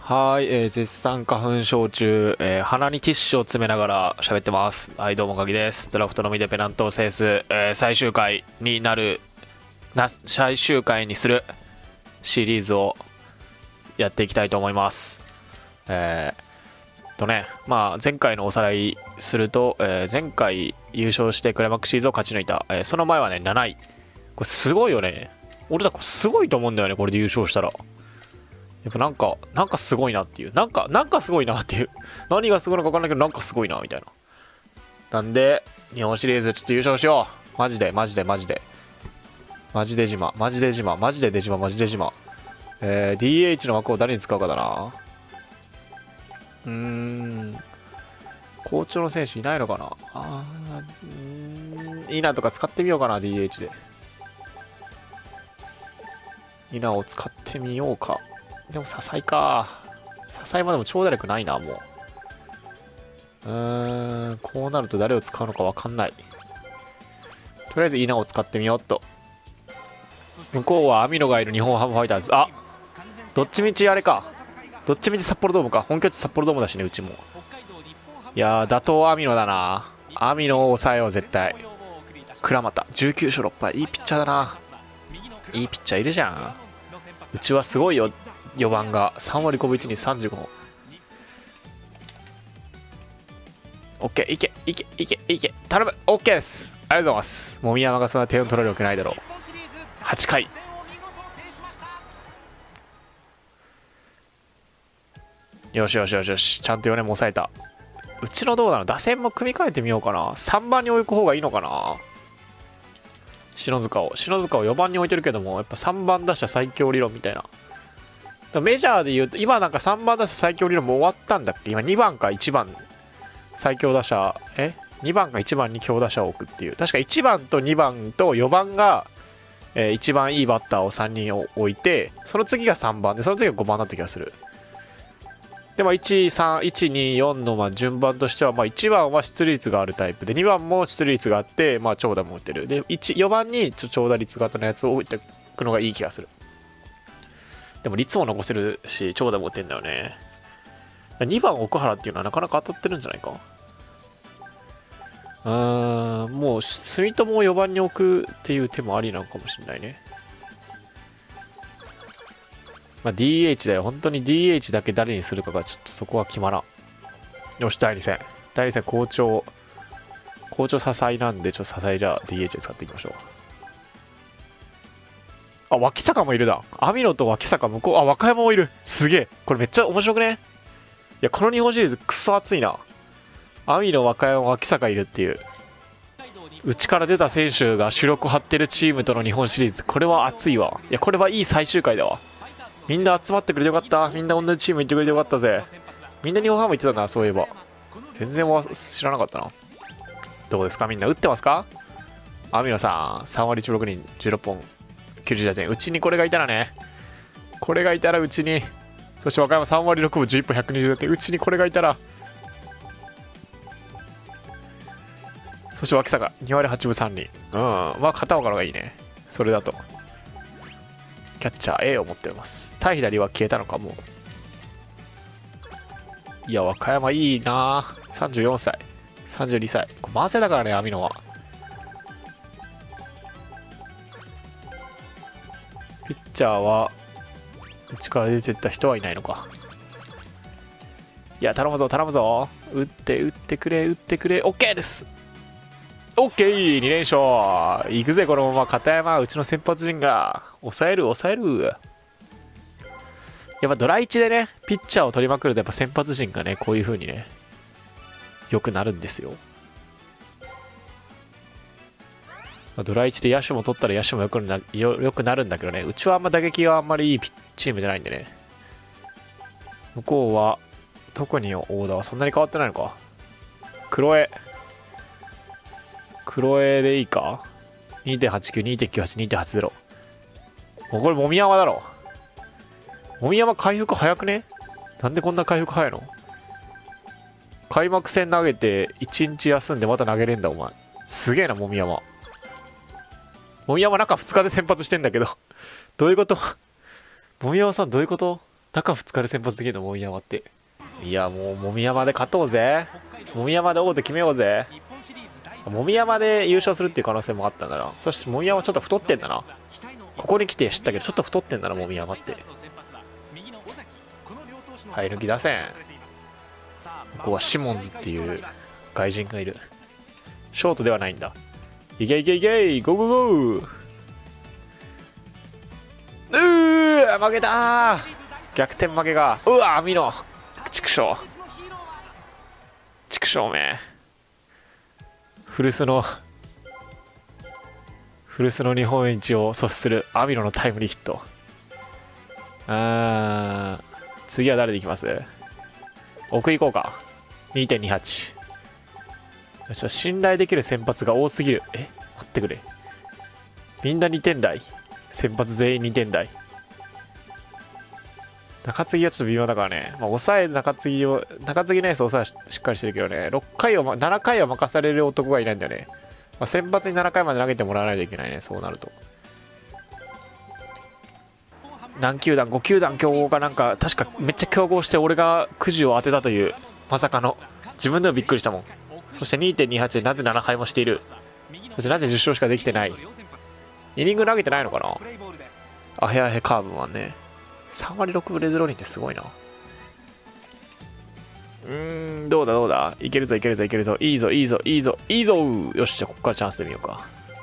はい、絶賛花粉症中、鼻にティッシュを詰めながら喋ってます。はい、どうも、かぎです。ドラフトのみでペナントを制す、最終回に最終回にするシリーズをやっていきたいと思います。前回のおさらいすると、前回優勝してクライマックスシリーズを勝ち抜いた、その前はね、7位。これすごいよね。俺だ、これすごいと思うんだよね、これで優勝したら。やっぱなんかすごいなっていう。なんかすごいなっていう。何がすごいのか分かんないけど、なんかすごいな、みたいな。なんで、日本シリーズちょっと優勝しよう。マジで。マジで島。DH の枠を誰に使うかだな。好調の選手いないのかな。イナとか使ってみようかな、DH で。イナを使ってみようか。でも、笹井か。笹井までも長打力ないな、もう。こうなると誰を使うのか分かんない。とりあえず、イナを使ってみようっと。向こうは網野がいる日本ハムファイターズ。あ、どっちみちあれか。どっちみち札幌ドームか。本拠地札幌ドームだしね、うちも。いやー、打倒網野だな。網野を抑えよう、絶対。倉俣、19勝6敗。いいピッチャーだな。いいピッチャーいるじゃん。うちはすごいよ。4番が3割5分1厘35本。オッケー、いけ。頼む。オッケーです。ありがとうございます。籾山がそんな点を取られるわけないだろう。8回。よし。ちゃんと4年も抑えた。うちのどうなの？打線も組み替えてみようかな。3番に置く方がいいのかな。篠塚を4番に置いてるけども、やっぱ3番打者最強理論みたいな。メジャーで言うと、今なんか3番打者最強理論も終わったんだっけ？今2番か1番最強打者、2番か1番に強打者を置くっていう。確か1番と2番と4番が、一番いいバッターを3人置いて、その次が3番で、その次が5番だった気がする。でも1、3、1、2、4の順番としては、1番は出塁率があるタイプで、2番も出塁率があって、長打も打ってる。で、4番に長打率型のやつを置いていくのがいい気がする。でも率も残せるし、長打も打ってんだよね。2番奥原っていうのはなかなか当たってるんじゃないか。もう住友を4番に置くっていう手もありなのかもしれないね。DH だよ。本当に DH だけ誰にするかがちょっとそこは決まらん。よし、第2戦好調支えなんで、支えじゃあ DH で使っていきましょう。あ、脇坂もいるだ。網野と脇坂向こう。あ、和歌山もいる。すげえ。これめっちゃ面白くね？いや、この日本シリーズクソ熱いな。網野、和歌山、脇坂いるっていう。うちから出た選手が主力張ってるチームとの日本シリーズ。これは熱いわ。いや、これはいい最終回だわ。みんな集まってくれてよかった。みんな同じチーム行ってくれてよかったぜ。みんな日本ハム行ってたな、そういえば。全然知らなかったな。どうですか？みんな打ってますか？網野さん、3割16人、16本、90打点。うちにこれがいたらね。これがいたらうちに。そして和歌山3割6分、11本、120打点。うちにこれがいたら。そして脇坂、2割8分3厘。片岡のがいいね。それだと。キャッチャー A を持っております。対左は消えたのか、もう。いや、和歌山いいなぁ。34歳。32歳。これ慢性だからね、網野は。ピッチャーは、うちから出てった人はいないのか。いや、頼むぞ。打ってくれ。OK です。OK、2連勝。いくぜ、このまま。片山、うちの先発陣が。抑える。やっぱドラ1でね、ピッチャーを取りまくると、やっぱ先発陣がね、こういう風にね、良くなるんですよ。ドラ1で野手も取ったら野手も良くなるんだけどね、うちは打撃はあんまりいいチームじゃないんでね。向こうは、特にオーダーはそんなに変わってないのか。黒江でいいか？ 2.89、2.98、2.80。もうこれ、籾山だろ。籾山回復早くね？なんでこんな回復早いの？開幕戦投げて1日休んでまた投げれんだ、お前。すげえな、籾山。籾山中2日で先発してんだけど。どういうこと？籾山さんどういうこと？ 中2日で先発できるの、籾山って。いや、もう、籾山で勝とうぜ。籾山で王手決めようぜ。籾山で優勝するっていう可能性もあったんだな。そして籾山ちょっと太ってんだな。ここに来て知ったけど、ちょっと太ってんだな、籾山って。生え抜き出せん。ここはシモンズっていう外人がいる。ショートではないんだ。いけいけいけ、ゴーゴーゴー。負けたー。逆転負けが。うわ、網野。畜生。畜生め。古巣の日本一を阻止する網野のタイムリーヒット。次は誰でいきます？奥行こうか。2.28。信頼できる先発が多すぎる。待ってくれ。みんな2点台。先発全員2点台。中継ぎはちょっと微妙だからね。抑え、中継ぎのエース抑えしっかりしてるけどね。7回を任される男がいないんだよね。先発に7回まで投げてもらわないといけないね。そうなると。何球団 ?5 球団競合がなんか、確かめっちゃ競合して俺がくじを当てたという、まさかの。自分でもびっくりしたもん。そして 2.28 でなぜ7敗もしている。そしてなぜ10勝しかできてない。イニング投げてないのかな。アヘアヘカーブマンね。3割6分レズローニンってすごいな。どうだいけるぞいけるぞいけるぞ。いいぞいいぞいいぞいいぞ。よし、じゃあここからチャンスで見ようか。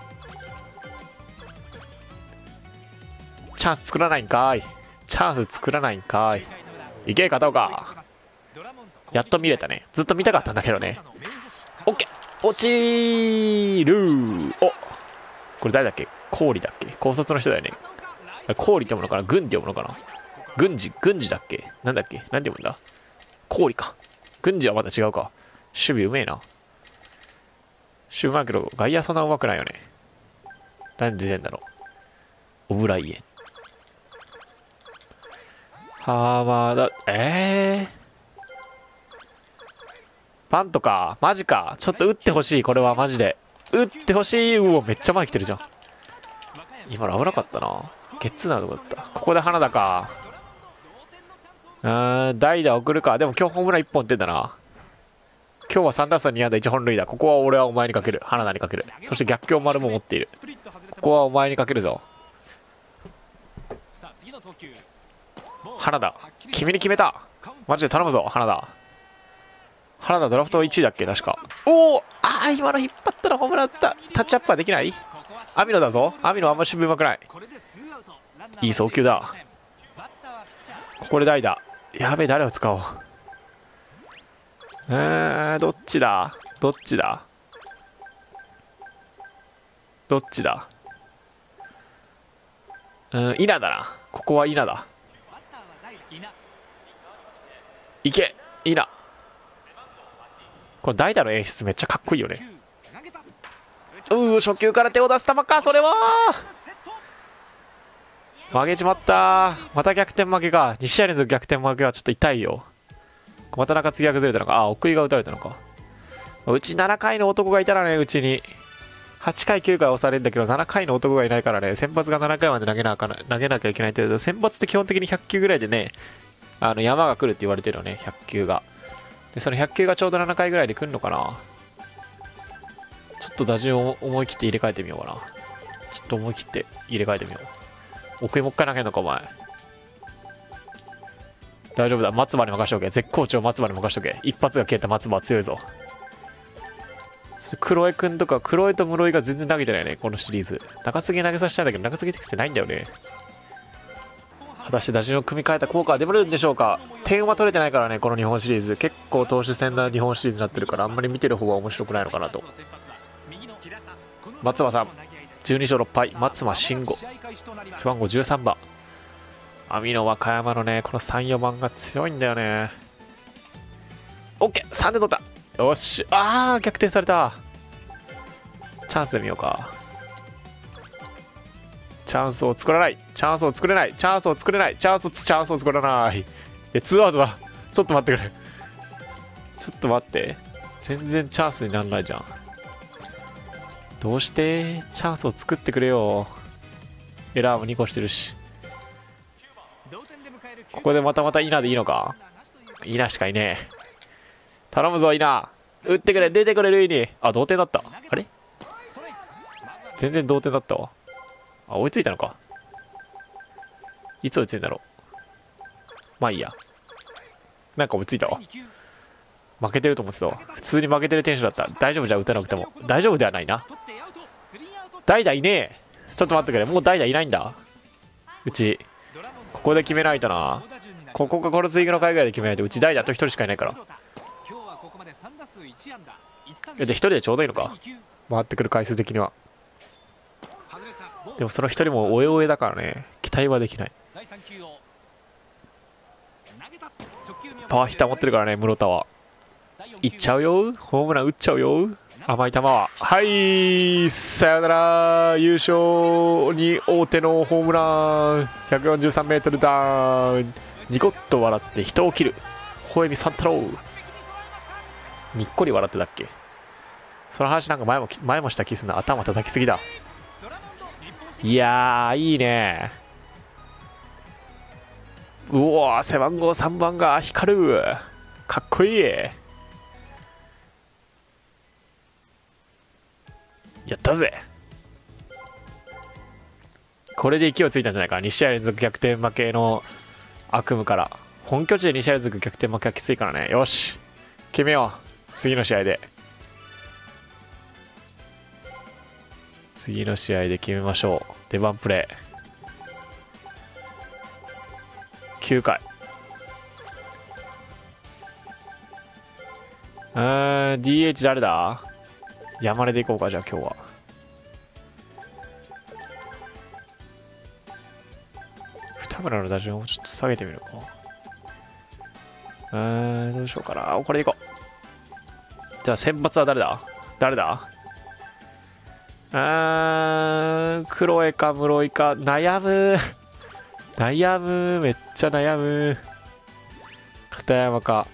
チャンス作らないんかい。チャンス作らないんかい。いけ、片岡。やっと見れたね。ずっと見たかったんだけどね。オッケー、落ちる。お、これ誰だっけ？氷だっけ？高卒の人だよね。氷って読むのかな？軍って読むのかな？軍事だっけ？なんだっけ？なんて読むんだ？氷か。軍事はまた違うか。守備うめえな。守備うまいけど、外野そんなうまくないよね。何出てんだろう。オブライエン。浜田、バントか。マジか。ちょっと打ってほしい。これはマジで。打ってほしい。うお、めっちゃ前来てるじゃん。今の危なかったな。ゲッツーなるとこだった。ここで花田か。代打送るか。でも今日ホームラン1本出んだな。今日は3打数2安打1本塁打。ここは俺はお前にかける。花田にかける。そして逆境丸も持っている。ここはお前にかけるぞ。花田。君に決めた。マジで頼むぞ、花田。花田ドラフト1位だっけ確か。おお、今の引っ張ったらホームラン打った。タッチアップはできない？網野だぞ。網野あんま守備うまくない。いい送球だ。ここで代打。やべえ、誰を使おう。どっちだどっちだどっちだ。稲だな。ここは稲だ。いけ、稲。これ代打の演出めっちゃかっこいいよね。初球から手を出す球か。それは負けちまった。また逆転負けか。2試合連続逆転負けはちょっと痛いよ。また中継ぎが崩れたのか。奥井が打たれたのか。うち7回の男がいたらね、うちに8回9回押されるんだけど、7回の男がいないからね、先発が7回まで投げなきゃいけないって言うと、先発って基本的に100球ぐらいでね、山が来るって言われてるよね、100球が。で、その100球がちょうど7回ぐらいで来るのかな。ちょっと打順を思い切って入れ替えてみようかな。ちょっと思い切って入れ替えてみよう。奥井もう一回投げんのか、お前。大丈夫だ。松葉に任しとけ。絶好調松葉に任しとけ。一発が消えた松葉は強いぞ。黒江くんとか、黒江と室井が全然投げてないね、このシリーズ。中継ぎ投げさせたいんだけど、中継ぎ適性ないんだよね。果たして打順を組み替えた効果は出るんでしょうか。点は取れてないからね、この日本シリーズ。結構投手戦な日本シリーズになってるから、あんまり見てる方は面白くないのかなと。松葉さん、12勝6敗、松葉慎吾、背番号13番。網野和歌山のね、この3、4番が強いんだよね。OK、3で取った。よし、逆転された。チャンスで見ようか。チャンスを作らない。チャンスを作れない。チャンスを作れない。チャンスを作らない。ツーアウトだ。ちょっと待ってくれ。ちょっと待って。全然チャンスにならないじゃん。どうしてチャンスを作ってくれよ。エラーも2個してるし。 ここでまた稲でいいのか。稲しかいねえ。頼むぞ稲。打ってくれ、出てくれ塁に。あ、同点だった。あれ全然同点だったわ。あ、追いついたのか。いつ追いついたんだろう。まあいいや。なんか追いついたわ。負けてると思ってたわ。普通に負けてるテンションだった。大丈夫じゃ打たなくても。大丈夫ではないな。代打いねえ。ちょっと待ってくれ。もう代打いないんだ。うち。ここで決めないとな。この次の回ぐらいで決めないと。うち代打あと1人しかいないから。で、1人でちょうどいいのか。回ってくる回数的には。でもその1人もおえおえだからね。期待はできない。パワーヒッター持ってるからね、室田は。いっちゃうよ。ホームラン打っちゃうよ。甘い球は。はい、さよなら。優勝に大手のホームラン。143メートルダウン。ニコッと笑って人を切る。ホエミサンタロウ。にっこり笑ってたっけ。その話なんか前もした気すんな。頭叩きすぎだ。いやー、いいね。うおー、背番号3番が光る。かっこいい。やったぜ。これで勢いついたんじゃないか。2試合連続逆転負けの悪夢から。本拠地で2試合連続逆転負けはきついからね。よし、決めよう。次の試合で決めましょう。出番プレー9回。DH 誰だ。山根でいこうか。じゃあ今日は二村の打順をちょっと下げてみるか。どうしようかな。これでいこう。じゃあ先発は誰だ。黒江か室井か。悩む。めっちゃ悩む。片山か。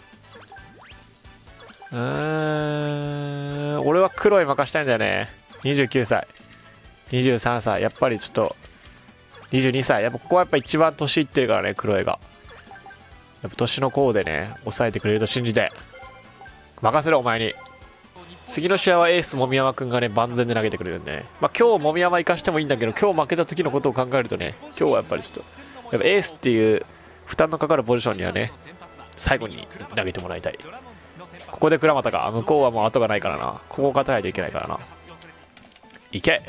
俺は黒江任したいんだよね。29歳。23歳。やっぱりちょっと、22歳。やっぱここはやっぱ一番年いってるからね、黒江が。やっぱ年の功でね、抑えてくれると信じて。任せろ、お前に。次の試合はエース、籾山くんがね、万全で投げてくれるんでね。まあ今日、籾山生かしてもいいんだけど、今日負けた時のことを考えるとね、今日はやっぱりちょっと、やっぱエースっていう負担のかかるポジションにはね、最後に投げてもらいたい。ここで倉俣か。向こうはもう後がないからな。ここを勝たないといけないからな。いけ。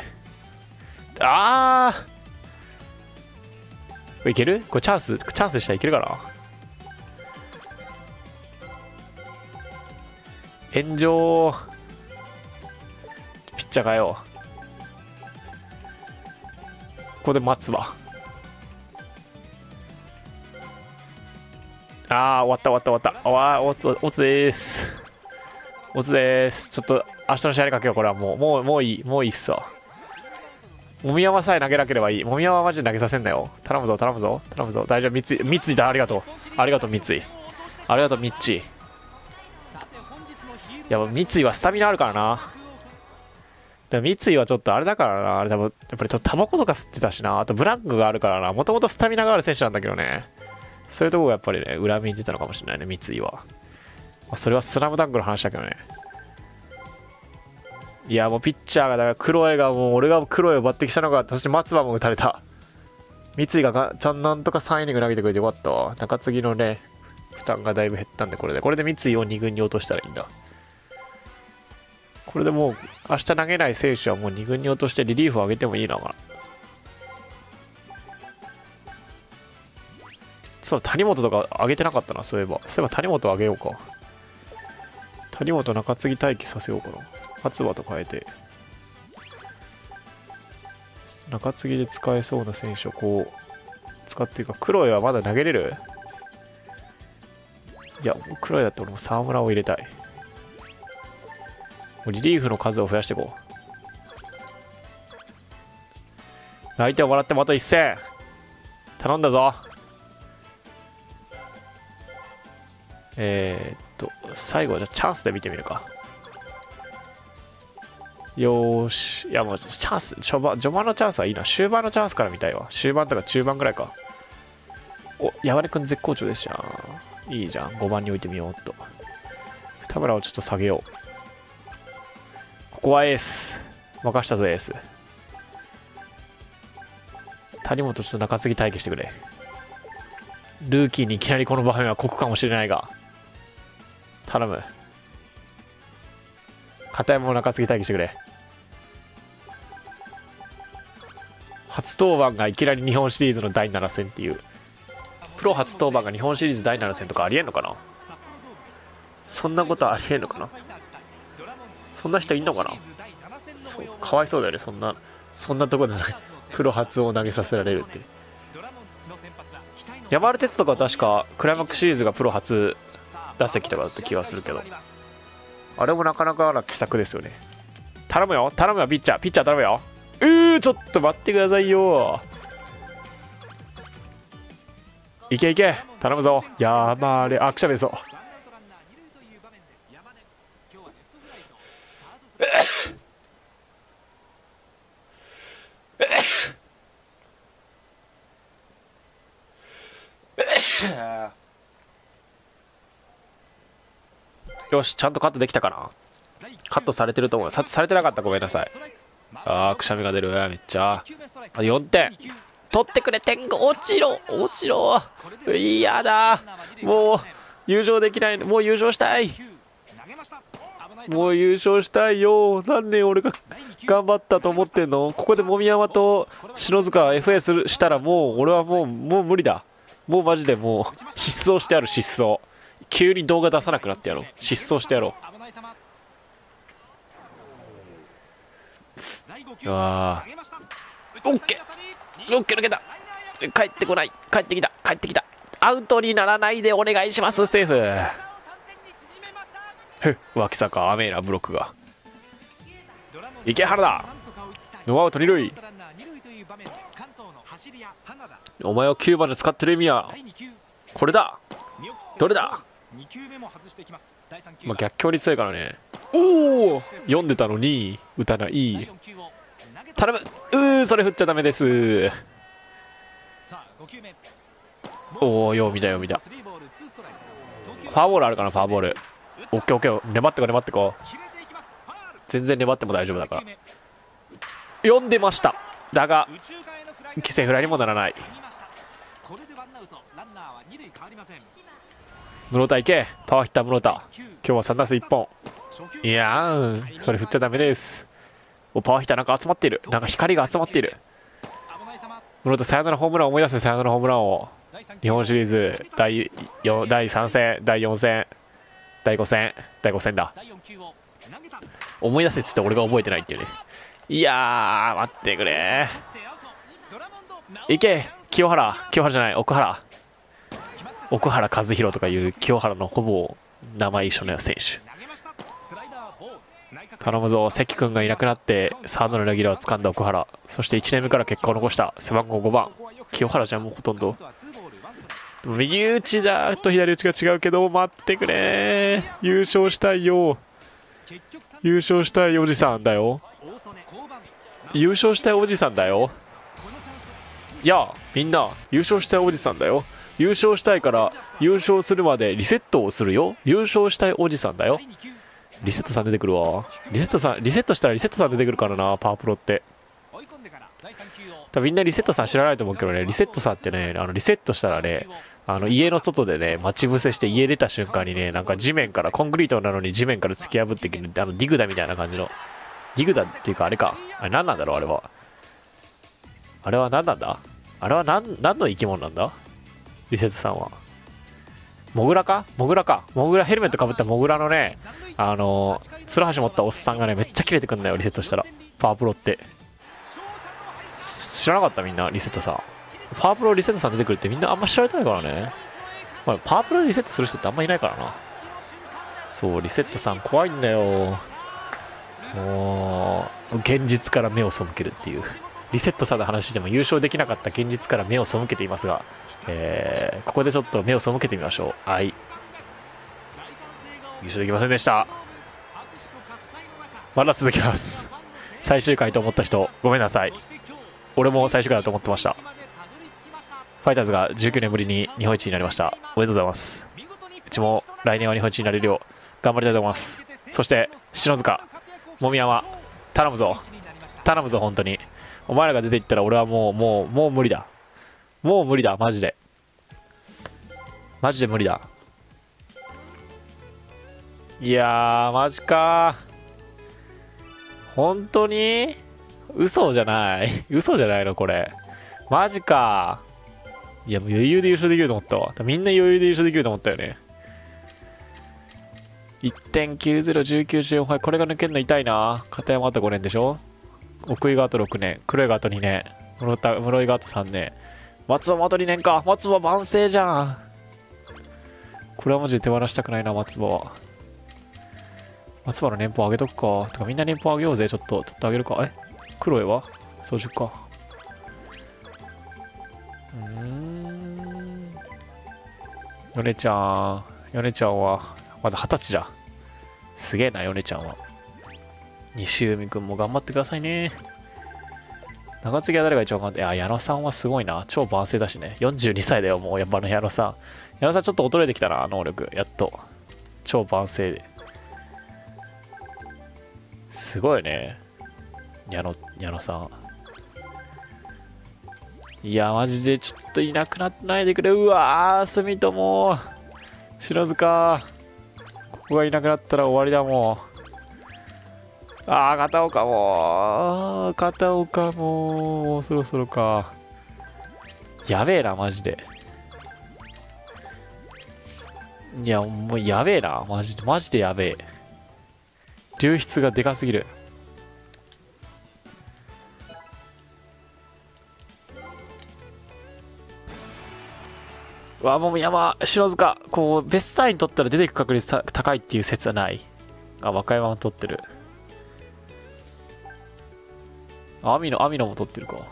いける。これチャンスでしたらいけるかな。炎上。ピッチャー変えよう。ここで待つわ。終わった。オツです。ちょっと明日の試合にかけよう。これはもういいっすわ。籾山さえ投げなければいい。籾山はマジで投げさせんなよ。頼むぞ。大丈夫。三井だ。ありがとう三井。ありがとうミッチー。いや、三井はスタミナあるからな。でも三井はちょっとあれだからな。あれ多分やっぱりちょっとタバコとか吸ってたしな。あとブランクがあるからな。もともとスタミナがある選手なんだけどね。そういうとこがやっぱりね、裏目に出たのかもしれないね、三井は。それはスラムダンクの話だけどね。いや、もうピッチャーが、だから黒江が俺が黒江を抜擢したのが、そして松葉も打たれた。三井がなんとか3イニング投げてくれてよかったわ。中継ぎのね、負担がだいぶ減ったんで、これで三井を2軍に落としたらいいんだ。これでもう、明日投げない選手はもう2軍に落としてリリーフを上げてもいいのかな。そう、谷本とか上げてなかったな、そういえば谷本上げようか。谷本中継ぎ待機させようかな。勝葉と変えて。中継ぎで使えそうな選手をこう、使っていうか、黒江はまだ投げれる？いや、黒江だって俺も沢村を入れたい。もうリリーフの数を増やしていこう。相手をもらってもあと1戦。頼んだぞ。最後はじゃあチャンスで見てみるか。よーし。いやもうチャンス、序盤のチャンスはいいな。終盤のチャンスから見たいわ。終盤とか中盤ぐらいか。 お、山根くん絶好調ですじゃん。いいじゃん。5番に置いてみようっと。田村をちょっと下げよう。ここはエース。任したぞ、エース。谷本ちょっと中継ぎ待機してくれ。ルーキーにいきなりこの場面は酷かもしれないが。頼む。片山も中継ぎ待機してくれ。初登板がいきなり日本シリーズの第7戦っていう。プロ初登板が日本シリーズ第7戦とかありえんのかな。そんなことありえんのかな。そんな人いんのかな。そう、かわいそうだよね。そんなとこでプロ初を投げさせられるって。山原哲人とか確かクライマックスシリーズがプロ初打席とかだった気がするけど、あれもなかなかな奇策ですよね。頼むよ、頼むよ、ピッチャー頼むよ。ちょっと待ってくださいよ。いけいけ、頼むぞ。山根、あ、くしゃみそう。よし、ちゃんとカットできたかな。カットされてると思う。されてなかったらごめんなさい。あー、くしゃみが出る。めっちゃ。4点。取ってくれ、点が落ちろ。嫌だ。もう、優勝できない。もう優勝したい。もう優勝したいよ。何年俺が頑張ったと思ってんの。ここで籾山と篠塚 FA したらもう俺はもう無理だ。もうマジでもう失踪してやる。失踪。急に動画出さなくなってやろう。失踪してやろう。あー、オッケー抜けた。帰ってこない。帰ってきた。アウトにならないでお願いします。セーフ。脇坂甘えなブロックが。池原だ。ノーアウト2塁。お前を9番で使ってる意味はこれだ。どれだ。まあ、逆境に強いからね。おお、読んでたのに打たない。頼む。それ振っちゃダメです。おお、よう見た。フォアボールあるかな。フォアボール。オッケー。粘ってこう。全然粘っても大丈夫だから。読んでました。だが犠牲フライにもならない。室田行け。パワーヒッター室田。今日は3打数1本。いやー、それ振っちゃダメです。パワーヒッターなんか集まっている。なんか光が集まっている。室田、サヨナラホームランを思い出せ。サヨナラホームランを。日本シリーズ第3戦、第4戦、第5戦だ。思い出せっつって俺が覚えてないっていうね。いやー、待ってくれ。いけ。清原じゃない、奥原和弘とかいう清原のほぼ名前一緒の選手。頼むぞ。関君がいなくなってサードのレギュラーを掴んだ奥原、そして1年目から結果を残した背番号5番清原じゃん。もうほとんど右打ちだと左打ちが違うけど、待ってくれ。優勝したいよ。おじさんだよ。いや、みんな優勝したいおじさんだよ。優勝したいから優勝するまでリセットをするよ。優勝したいおじさんだよ。リセットさん出てくるわ。リセットしたらリセットさん出てくるからな、パワープロって。多分みんなリセットさん知らないと思うけどね、リセットさんってね、リセットしたらね、家の外でね、待ち伏せして家出た瞬間にね、なんか地面から、コンクリートなのに地面から突き破ってきる、ディグダみたいな感じの。ディグダっていうかあれか。あれ何なんだろう、あれは。あれは何なんだ。あれは何の生き物なんだリセットさんは。モグラヘルメットかぶったモグラのね、ツルハシ持ったおっさんがね、めっちゃ切れてくんだよ、リセットしたら。パワープロって。知らなかったみんな、リセットさん。パワープロリセットさん出てくるってみんなあんま知られてないからね。まあ、パワープロリセットする人ってあんまいないからな。そう、リセットさん怖いんだよ。もう、現実から目を背けるっていう。リセットさんの話でも優勝できなかった現実から目を背けていますが、ここでちょっと目を背けてみましょう。はい。優勝できませんでした。まだ続きます。最終回と思った人、ごめんなさい。俺も最終回だと思ってました。 ファイターズが19年ぶりに日本一になりました。おめでとうございます。うちも来年は日本一になれるよう頑張りたいと思います。そして篠塚、籾山、頼むぞ頼むぞ、本当にお前らが出ていったら俺はもう無理だ。もう無理だ、マジでマジで無理だ。いやー、マジかー。本当に嘘じゃない嘘じゃないのこれ。マジかー。いや、もう余裕で優勝できると思ったわ。みんな余裕で優勝できると思ったよね。1.90、19、14、これが抜けるの痛いな。片山あと5年でしょ。奥井があと6年。黒井があと2年。室井があと3年。松葉もあと2年か。松葉万世じゃん。これはマジで手放したくないな、松葉は。松原の年俸上げとくか。てかみんな年俸上げようぜ。ちょっと上げるか。え、黒江は早熟か。米ちゃんはまだ20歳じゃ。すげえな、米ちゃんは。西海くんも頑張ってくださいね。中継ぎは誰が一番頑張って、矢野さんはすごいな。超万世だしね。42歳だよ、もう。やっぱ矢野さん。矢野さんちょっと衰えてきたな、能力。やっと。超万世で。すごいね。矢野さん。いや、マジでちょっといなくなってないでくれ。うわー、住友。篠塚。ここがいなくなったら終わりだもん。あー、片岡も。もうそろそろか。やべえな、マジで。いや、もうやべえな。マジでやべえ。流出がでかすぎる。うわ、もう篠塚、こう、ベストタイに取ったら出ていく確率高いっていう説はない。あ、和歌山も取ってる。網野も取ってるか。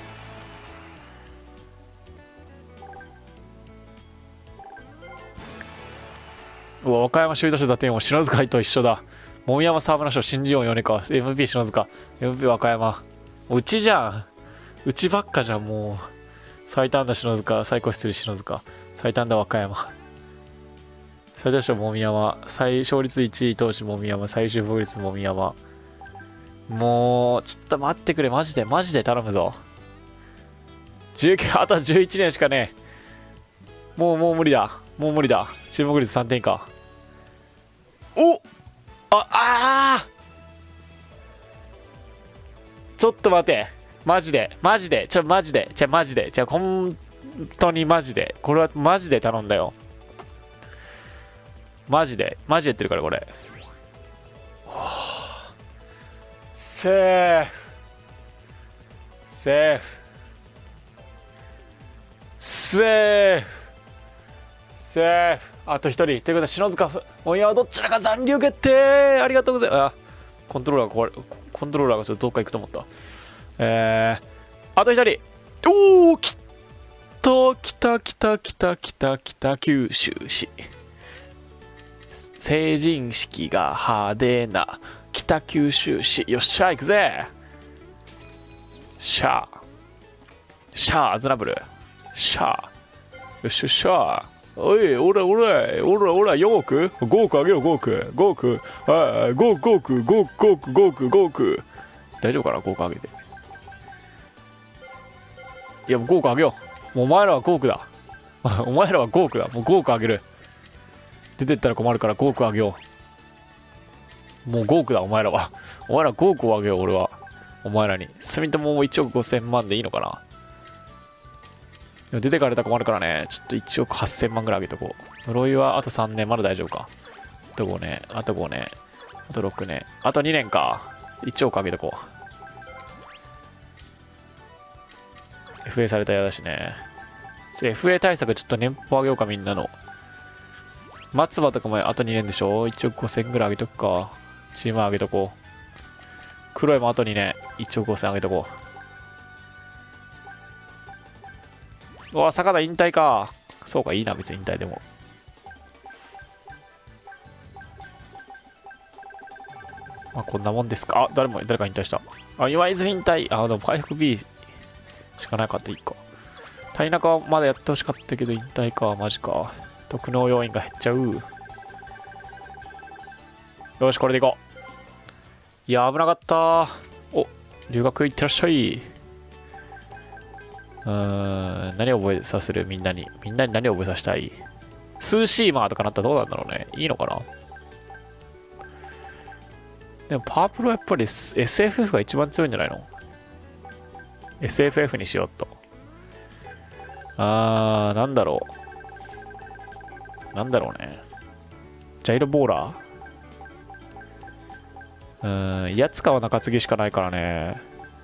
うわ、和歌山首位打者打点も篠塚と一緒だ。籾山沢村賞新人王米川 MVP 篠塚 MVP 和歌山。うちじゃん。うちばっかじゃん。もう最多安打篠塚、最高出塁篠塚、最多安打和歌山、最多勝籾山、最勝率1位投手籾山、最終防御率籾山。もうちょっと待ってくれ、マジで頼むぞ。19、あと11年しかねえ。もう無理だ。注目率3点以下。おちょっと待て。マジで。本当にマジで。これはマジで頼んだよ。マジで言ってるから、これ。セーフ。あと1人。ということで、篠塚、もう今どちらか残留決定。ありがとうございます。コントローラーがちょっとどっか行くと思った。あと1人。おー、北九州市。成人式が派手な北九州市。よっしゃ、行くぜ。シャー、アズナブル。シャー。よっしゃ。おい、おら、4億 ?5 億あげよう、5億。5億。大丈夫かな、5億あげて。いや、もう5億あげよう。もうお前らは5億だ。もう5億あげる。出てったら困るから5億あげよう。もう5億だ、お前ら5億をあげよう、俺は。お前らに。住友も1億5000万でいいのかな。出てかれたら困るからね。ちょっと1億8000万ぐらいあげとこう。室井はあと3年、まだ大丈夫か。あと5年、あと6年、あと2年か。1億あげとこう。FA されたら嫌だしね。FA 対策ちょっと年俸あげようか、みんなの。松葉とかもあと2年でしょ。1億5000ぐらいあげとくか。チームあげとこう。黒いもあと2年。1億5000あげとこう。うわ、坂田引退か。そうか、いいな、別に引退でも。まあ、こんなもんですか。あ、誰か引退した。あ、今泉引退。あ、でも回復 B しかなかった、いいか。 谷中はまだやってほしかったけど引退か、マジか。特納要員が減っちゃう。よし、これでいこう。いや、危なかった。お、留学行ってらっしゃい。何を覚えさせるみんなに。みんなに何を覚えさせたい？ツーシーマーとかなったらどうなんだろうね。いいのかな。でもパープルはやっぱり SFF が一番強いんじゃないの？ SFF にしようっと。なんだろう。なんだろうね。ジャイロボーラー？威圧感は中継ぎしかないからね。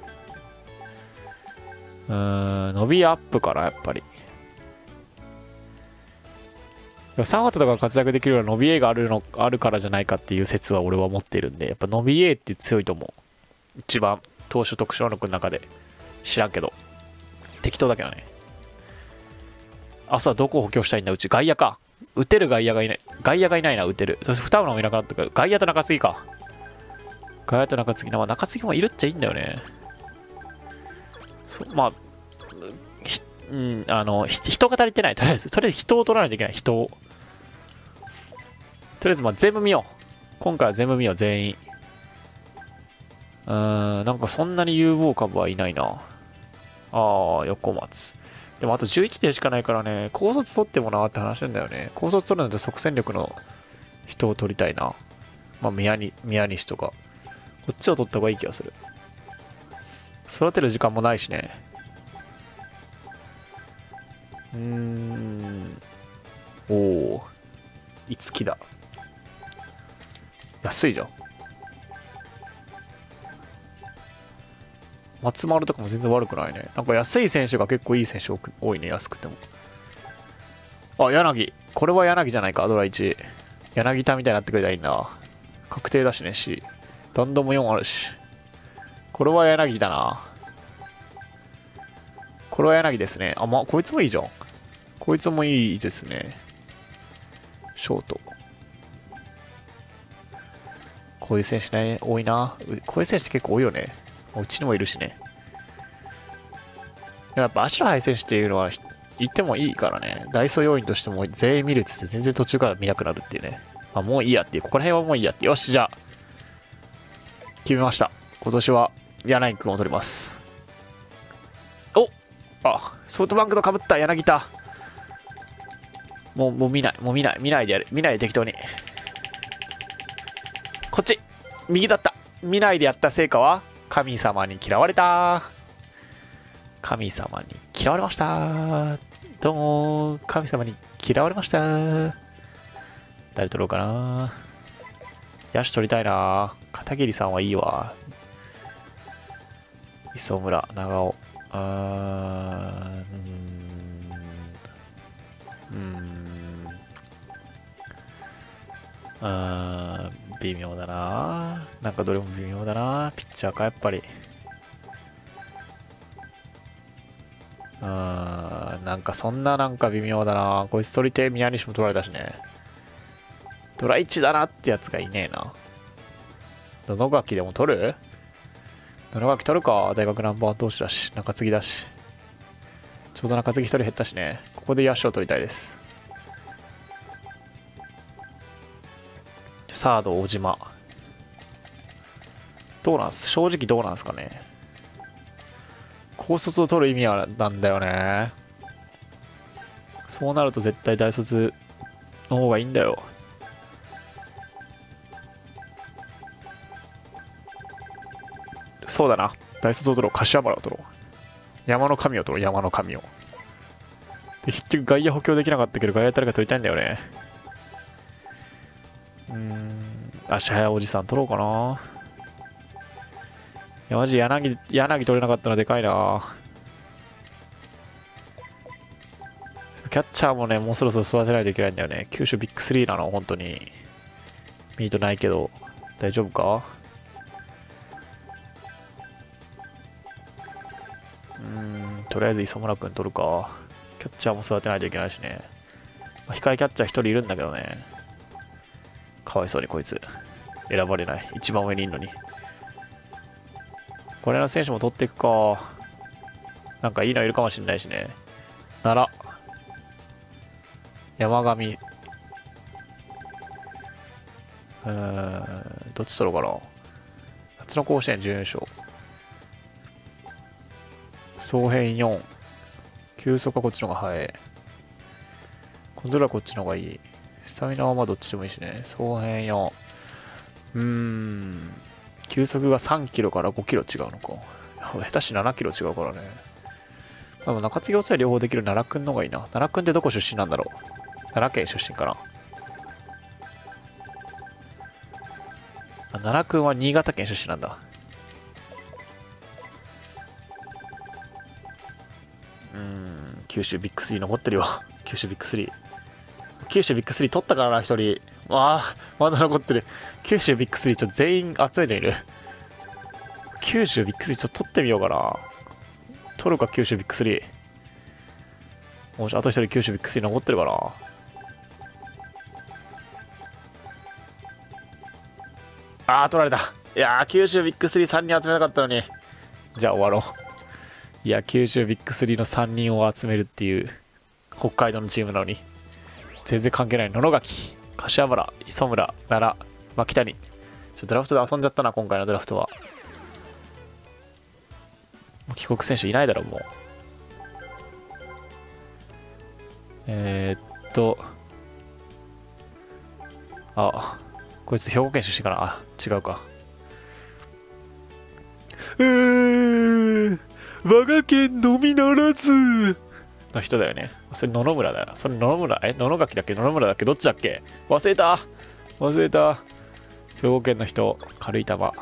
伸びアップかな、やっぱり。3ワットとか活躍できるような伸び A があるからじゃないかっていう説は俺は持っているんで、やっぱ伸び A って強いと思う。一番、投手特殊能力の中で。知らんけど。適当だけどね。明日はどこを補強したいんだ、うち。外野か。打てる外野がいない。外野がいないな、打てる。そして二村もいなくなったから、外野と中継ぎか。外野と中継ぎな。まあ、中継ぎもいるっちゃいいんだよね。まあ、人が足りてない。とりあえず人を取らないといけない。人を。とりあえず、まあ、全部見よう。今回は全部見よう、全員。なんかそんなに有望株はいないな。横松。でもあと11点しかないからね、高卒取ってもなーって話なんだよね。高卒取るので即戦力の人を取りたいな。まあ、宮西とか。こっちを取った方がいい気がする。育てる時間もないしね。おお。いつきだ。安いじゃん。松丸とかも全然悪くないね。なんか安い選手が結構いい選手多いね、安くても。あ、柳。これは柳じゃないか、ドラ1。柳田みたいになってくれたらいいな。確定だしね、し。弾道も4あるし。これは柳だな。これは柳ですね。まあ、こいつもいいじゃん。こいつもいいですね。ショート。こういう選手ね、多いな。こういう選手結構多いよね。うちにもいるしね。やっぱ足の速い選手っていうのは言ってもいいからね。ダイソー要員としても全員見るっつって全然途中から見なくなるっていうね。まあもういいやっていう。ここら辺はもういいやって。よし、じゃあ。決めました。今年は柳君を取ります。ソフトバンクと被った柳田。もう見ない。見ないでやる。見ないで適当に。こっち。右だった。見ないでやった成果は神様に嫌われた。神様に嫌われました。どうも神様に嫌われました。誰取ろうかな。野手取りたいな。片桐さんはいいわ。磯村、長尾。微妙だな。なんかどれも微妙だな。ピッチャーか、やっぱり。なんかそんななんか微妙だな。こいつ取り手、宮西も取られたしね。ドラ1だなってやつがいねえな。野垣でも取る？野垣取るか。大学ナンバー投手だし、中継ぎだし。ちょうど中継ぎ1人減ったしね。ここで野手を取りたいです。サード、小島。どうなんす？正直どうなんすかね。高卒を取る意味はなんだよね。そうなると絶対大卒の方がいいんだよ。そうだな。大卒を取ろう。柏原を取ろう。山の神を取ろう。山の神を。で、結局外野補強できなかったけど、外野誰か取りたいんだよね。足早おじさん取ろうかな。いや、マジ柳取れなかったのでかいな。キャッチャーもね、もうそろそろ育てないといけないんだよね。九州ビッグ3なの、本当に。ミートないけど、大丈夫か？とりあえず磯村君取るか。キャッチャーも育てないといけないしね。控えキャッチャー1人いるんだけどね。かわいそうにこいつ。選ばれない。一番上にいるのに。これの選手も取っていくか。なんかいいのいるかもしれないしね。 奈良、山上、どっち取ろうかな。夏の甲子園準優勝。総編4。球速はこっちの方が速い。コントロールはこっちの方がいい。スタミナはまあどっちでもいいしね。総編4。球速が3キロから5キロ違うのか。下手し7キロ違うからね。でも中継ぎ抑え両方できる奈良くんの方がいいな。奈良くんってどこ出身なんだろう。奈良県出身かな。奈良くんは新潟県出身なんだ。九州ビッグ3残ってるよ。九州ビッグ3。九州ビッグ3取ったからな、一人。まだ残ってる。九州ビッグ3ちょっと全員集めてみる。九州ビッグ3ちょっと取ってみようかな。取るか、九州ビッグ3。もしあと一人九州ビッグ3残ってるかな。取られた。いやー、九州ビッグ3、3人集めなかったのに。じゃあ終わろう。いや、九州ビッグ3の3人を集めるっていう、北海道のチームなのに。全然関係ない。野々垣、柏原、磯村、奈良、牧谷。ドラフトで遊んじゃったな、今回のドラフトは。帰国選手いないだろ、もう。こいつ兵庫県出身かな。違うか。我が県のみならずの人だよね。それ野々村だよ。それ野々村、野々垣だっけ野々村だっけどっちだっけ忘れた。兵庫県の人、軽井玉。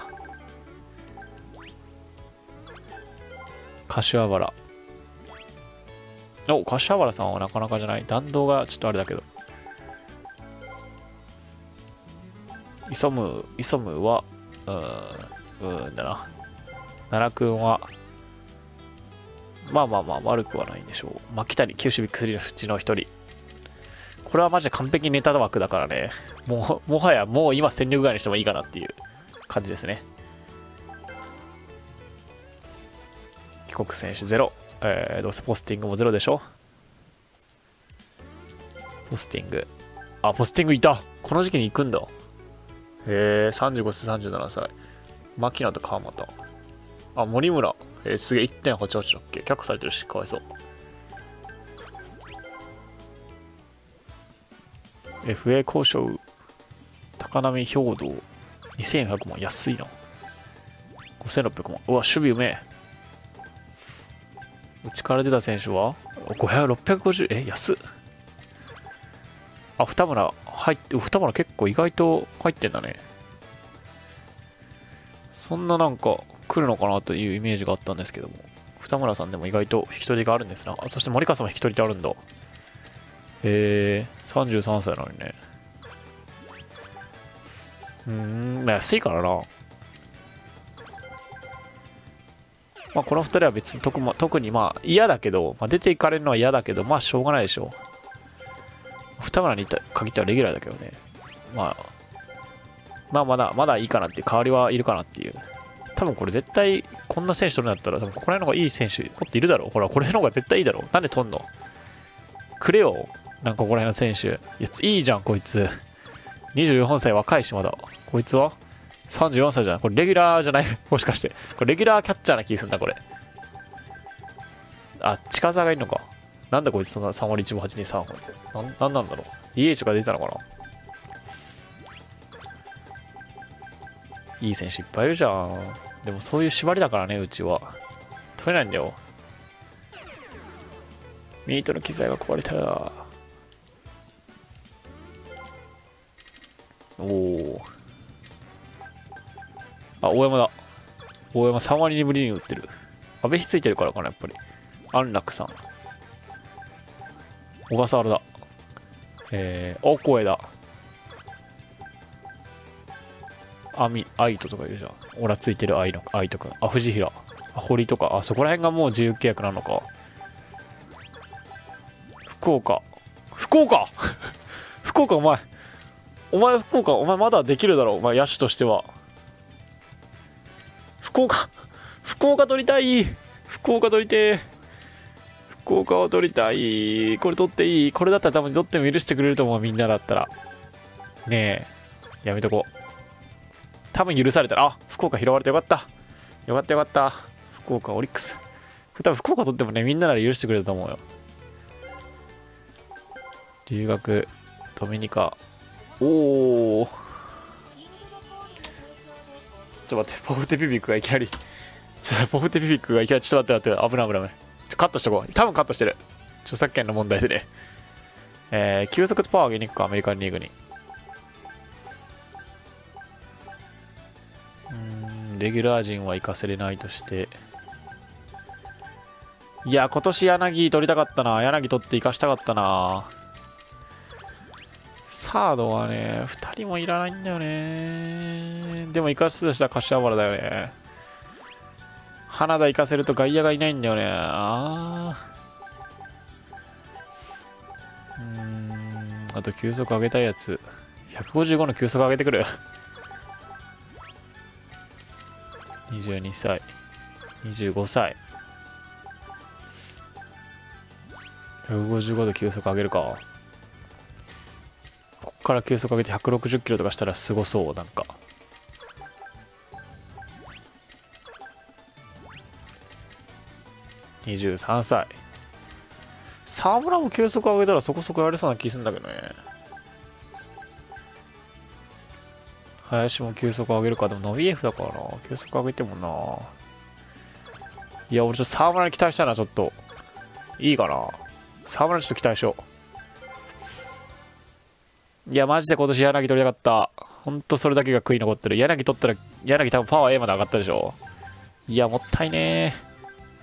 柏原。柏原さんはなかなかじゃない。弾道がちょっとあれだけど。磯むは、だな。奈良くんは、まあ悪くはないんでしょう。牧谷、九州ビッグ3のうちの一人。これはマジで完璧にネタ枠だからね。もはやもう今戦力外にしてもいいかなっていう感じですね。帰国選手0。どうせポスティングも0でしょ。ポスティング。ポスティングいた。この時期に行くんだ。35歳、37歳。牧野と川又。森村。すげえ、1.88 だっけ。却下されてるし、かわいそう。FA 交渉。高波兵道。2400万。安いな。5600万。うわ、守備うめえ。うちから出た選手は650。安っ。二村結構意外と入ってんだね。そんななんか来るのかなというイメージがあったんですけども、二村さんでも意外と引き取りがあるんですな。そして森川さんも引き取りってあるんだ。33歳なのにね。安いからな。この2人は別に特に嫌だけど、出ていかれるのは嫌だけど、しょうがないでしょ。二村に限ってはレギュラーだけどね。まだいいかなっていう、代わりはいるかなっていう。多分これ絶対、こんな選手取るんだったら、多分ここら辺の方がいい選手、もっといるだろう。ほら、これの方が絶対いいだろう。なんで取んのくれよ。なんかここら辺の選手。いいじゃん、こいつ。24歳若いし、まだ。こいつは34歳じゃん。これレギュラーじゃないもしかして。これレギュラーキャッチャーな気がするんだ、これ。近沢がいるのか。なんだこいつそんな3割1分8、2、3本。なんだろう。DH が出たのかな。いい選手いっぱいいるじゃん。でもそういう縛りだからね、うちは。取れないんだよ。ミートの機材が壊れたら。大山だ。大山3割2分に打ってる。安倍火ついてるからかな、やっぱり。安楽さん。小笠原だ。光栄だ。愛斗とかいるじゃん。オラついてる愛斗くん。藤平。堀とか。そこら辺がもう自由契約なのか。福岡お前まだできるだろう。野手としては。福岡取りたい。福福岡を取りたい。これ取っていい？これだったら多分取っても許してくれると思う、みんなだったら。ねえ、やめとこう。多分許されたら、あ、福岡拾われてよかった。よかったよかった。福岡オリックス。多分福岡取ってもね、みんななら許してくれると思うよ。留学、ドミニカ。おー。ちょっと待って、ポフテピピックがいきなり。ポフテピピックがいきなり、ちょっと待って、危ない危ない。カットしとこう。多分カットしてる。著作権の問題でね。球速とパワー上げに行くか、アメリカンリーグに。レギュラー陣は行かせれないとして。いや、今年柳取りたかったな。柳取って行かしたかったな。サードはね、2人もいらないんだよね。でも行かすとしたら柏原だよね。花田行かせると外野がいないんだよね。あと球速上げたいやつ。155の球速上げてくる。22歳。25歳。155で球速上げるか。こっから球速上げて160キロとかしたらすごそう、なんか。23歳。沢村も球速上げたらそこそこやれそうな気するんだけどね。林も球速上げるか。でも伸び F だからな。球速上げてもな。いや、俺ちょっと沢村に期待したいな、ちょっと。いいかな。沢村にちょっと期待しよう。いや、マジで今年柳取りたかった。ほんとそれだけが悔い残ってる。柳取ったら、柳多分パワー A まで上がったでしょ。いや、もったいねー。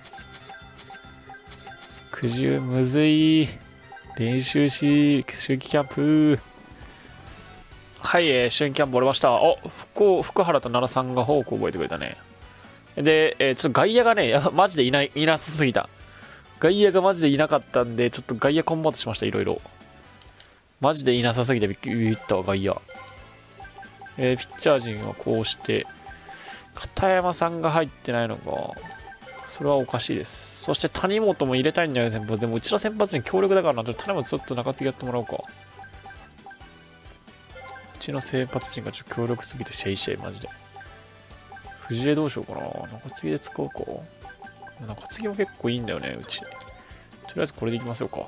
苦渋むずい。練習し、春季キャンプ。はい、春季キャンプ折れました。福原と奈良さんが多く覚えてくれたね。で、ちょっと外野がね、マジでいなさすぎた。外野がマジでいなかったんで、ちょっと外野コンバートしました、いろいろ。マジでいなさすぎてびっったわ、外野。ピッチャー陣はこうして、片山さんが入ってないのが、それはおかしいです。そして谷本も入れたいんだよね、先発。でもうちの先発に強力だからな。谷本ちょっと中継ぎやってもらおうか。うちの先発陣がちょっと強力すぎてシェイシェイ、マジで。藤江どうしようかな。中継ぎで使うか。中継ぎも結構いいんだよね、うち。とりあえずこれでいきますよか。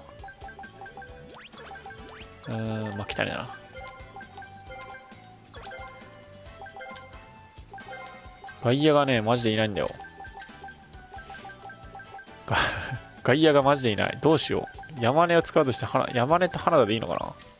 まあ、来たねな。外野がね、マジでいないんだよ。外野がマジでいない。どうしよう。山根を使うとして、山根と花田でいいのかな。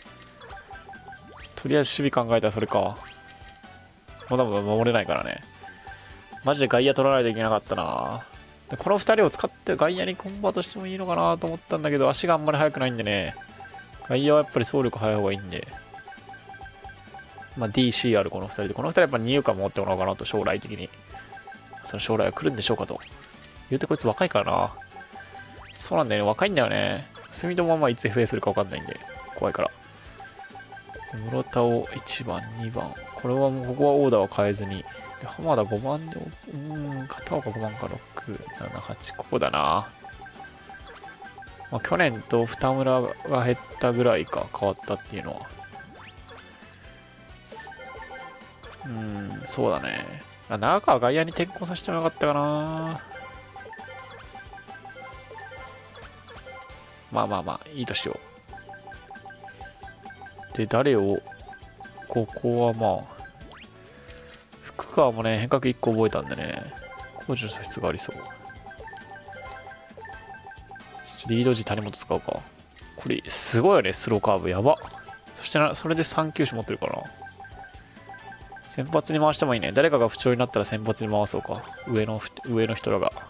とりあえず守備考えたらそれか。もう多分守れないからね。マジで外野取らないといけなかったな。でこの2人を使って外野にコンバートしてもいいのかなと思ったんだけど、足があんまり速くないんでね。外野はやっぱり走力速い方がいいんで。まあ DC この2人で。この2人はやっぱ二遊間持ってもらおうかなと、将来的に。その将来は来るんでしょうかと。言うてこいつ若いからな。そうなんだよね。若いんだよね。住友はまあいつ FA するか分かんないんで。怖いから。室田を1番、2番。これはもう、ここはオーダーは変えずに。浜田5番で、片岡5番か6、7、8、ここだな。まあ、去年と二村が減ったぐらいか、変わったっていうのは。そうだね。長川外野に転向させてもよかったかな。まあまあまあ、いいとしよう。で、誰を、ここはまあ、福川もね、変化球1個覚えたんでね、工事の素質がありそう。リード時谷本使うか。これ、すごいよね、スローカーブ、やば。そしてそれで3球種持ってるからな。先発に回してもいいね。誰かが不調になったら先発に回そうか。上の人らが。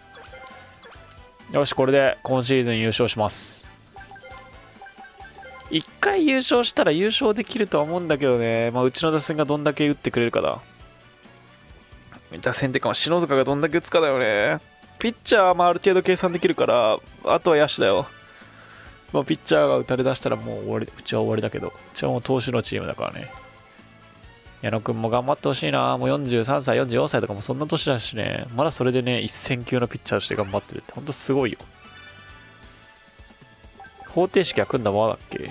よし、これで今シーズン優勝します。1回優勝したら優勝できるとは思うんだけどね。まあ、うちの打線がどんだけ打ってくれるかだ。打線ってか、篠塚がどんだけ打つかだよね。ピッチャーはまあある程度計算できるから、あとは野手だよ。まあ、ピッチャーが打たれ出したらもう終わり、うちは終わりだけど、うちはもう投手のチームだからね。矢野くんも頑張ってほしいな。もう43歳、44歳とかもそんな年だしね。まだそれでね、1000球のピッチャーとして頑張ってるって、ほんとすごいよ。 方程式は組んだままだっけ？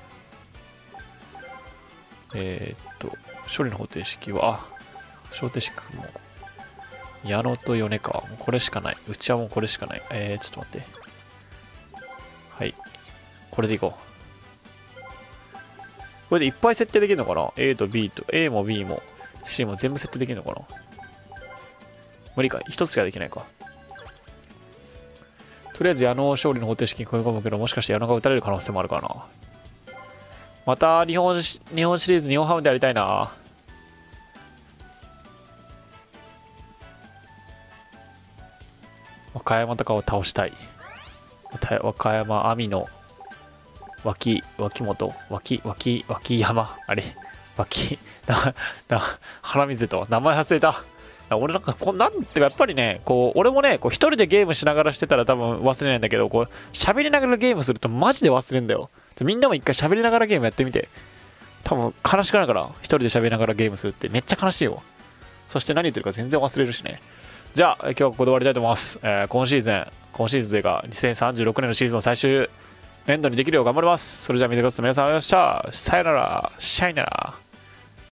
処理の方程式は、方程式も、矢野と米か。もうこれしかない。うちはもうこれしかない。ちょっと待って。はい。これでいこう。これでいっぱい設定できるのかな？ A と B と、A も B も C も全部設定できるのかな？無理か。一つしかできないか。とりあえず矢野勝利の方程式に組み込むけど、もしかして矢野が打たれる可能性もあるからな。また日本シリーズ、日本ハムでやりたいな。和歌山とかを倒したい。和歌山、網野、脇本、脇山、あれ、腹水と名前忘れた。俺なんかなんてやっぱりね、俺もね、一人でゲームしながらしてたら多分忘れないんだけど、喋りながらゲームするとマジで忘れんだよ。みんなも一回喋りながらゲームやってみて。多分悲しくなるから、一人で喋りながらゲームするってめっちゃ悲しいよ。そして何言ってるか全然忘れるしね。じゃあ、今日はここで終わりたいと思います。今シーズンというか、2036年のシーズンの最終エンドにできるよう頑張ります。それじゃあ見てください。皆さんありがとうございました。さよなら。シャイナラ。